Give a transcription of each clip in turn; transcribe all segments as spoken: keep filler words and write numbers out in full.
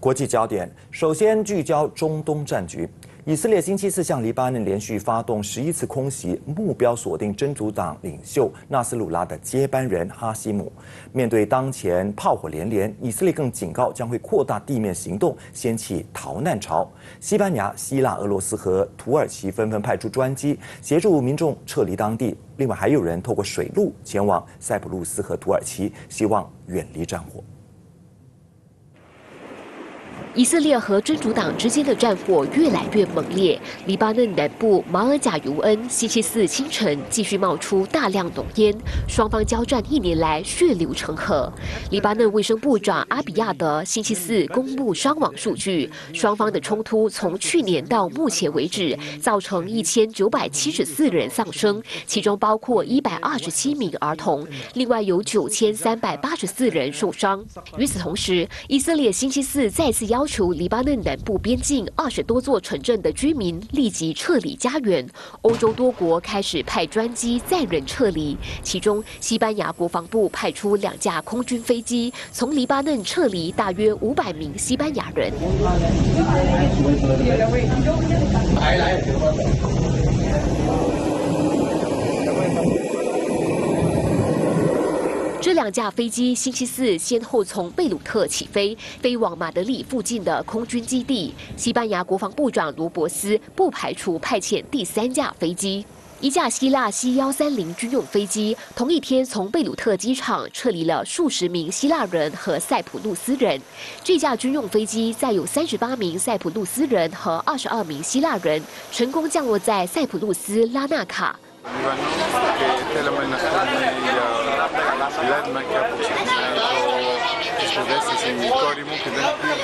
国际焦点首先聚焦中东战局。以色列星期四向黎巴嫩连续发动十一次空袭，目标锁定真主党领袖纳斯鲁拉的接班人哈希姆。面对当前炮火连连，以色列更警告将会扩大地面行动，掀起逃难潮。西班牙、希腊、俄罗斯和土耳其纷纷派出专机协助民众撤离当地。另外，还有人透过水路前往塞浦路斯和土耳其，希望远离战火。 以色列和真主党之间的战火越来越猛烈。黎巴嫩南部马尔贾尤恩星期四清晨继续冒出大量浓烟，双方交战一年来血流成河。黎巴嫩卫生部长阿比亚德星期四公布伤亡数据，双方的冲突从去年到目前为止，造成一千九百七十四人丧生，其中包括一百二十七名儿童，另外有九千三百八十四人受伤。与此同时，以色列星期四再次要 要求黎巴嫩南部边境二十多座城镇的居民立即撤离家园。欧洲多国开始派专机载人撤离，其中西班牙国防部派出两架空军飞机，从黎巴嫩撤离大约五百名西班牙人。 这两架飞机星期四先后从贝鲁特起飞，飞往马德里附近的空军基地。西班牙国防部长罗伯斯不排除派遣第三架飞机。一架希腊 C 一三零军用飞机同一天从贝鲁特机场撤离了数十名希腊人和塞浦路斯人。这架军用飞机载有三十八名塞浦路斯人和二十二名希腊人，成功降落在塞浦路斯拉纳卡。 بلاد مكة potesse corrimo che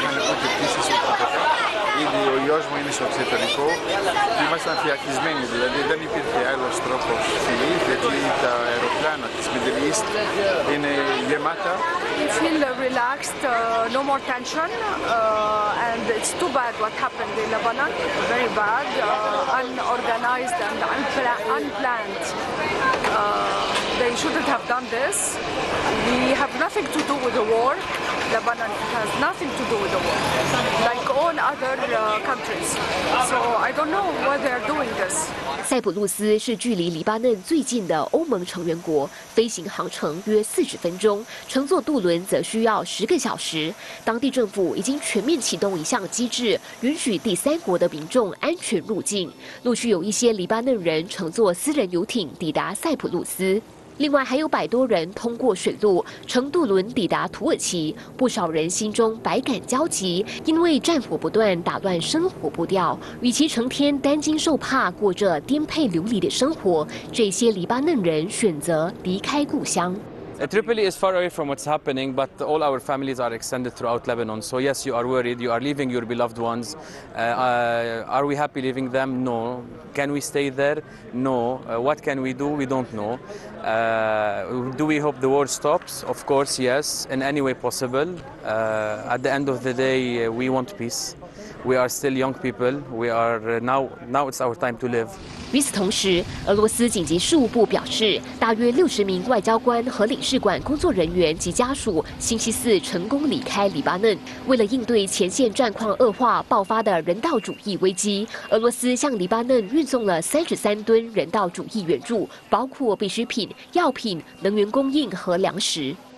ήδη ο γιος μου είναι στο εξωτερικό και ήμασταν φυλακισμένοι, δηλαδή δεν υπήρχε άλλος τρόπος φυγής, γιατί τα αεροπλάνα της Middle East είναι γεμάτα. We feel relaxed, uh, no more tension, uh, and it's too bad what happened in Lebanon, very bad, uh, unorganized and unpla unplanned. Uh, they shouldn't have done this. We have nothing to do with the war. Lebanon has nothing to do with the war, like all other uh, countries. So I don't know why they are doing this. 塞浦路斯是距离黎巴嫩最近的欧盟成员国，飞行航程约四十分钟，乘坐渡轮则需要十个小时。当地政府已经全面启动一项机制，允许第三国的民众安全入境。陆续有一些黎巴嫩人乘坐私人游艇抵达塞浦路斯。 另外还有百多人通过水路乘渡轮抵达土耳其，不少人心中百感交集，因为战火不断打乱生活步调。与其成天担惊受怕，过着颠沛流离的生活，这些黎巴嫩人选择离开故乡。 Tripoli is far away from what's happening, but all our families are extended throughout Lebanon. So yes, you are worried. You are leaving your beloved ones. Uh, uh, are we happy leaving them? No. Can we stay there? No. Uh, what can we do? We don't know. Uh, do we hope the war stops? Of course, yes. In any way possible. Uh, at the end of the day, uh, we want peace. We are still young people. We are now. Now it's our time to live. 与此同时，俄罗斯紧急事务部表示，大约六十名外交官和领事馆工作人员及家属星期四成功离开黎巴嫩。为了应对前线战况恶化爆发的人道主义危机，俄罗斯向黎巴嫩运送了三十三吨人道主义援助，包括必需品、药品、能源供应和粮食。